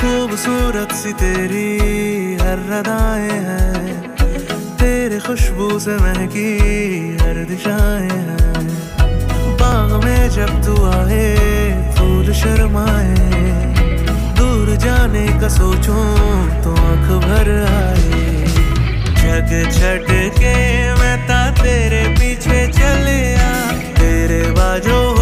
खूबसूरत सी तेरी हर अदाएं हैं, तेरे खुशबू से महकी हर दिशाएं हैं। बाग में जब तू आए फूल शर्माए, दूर जाने का सोचूं तो आंख भर आए। जग छट के मैं ता तेरे पीछे चलिया, तेरे बाजो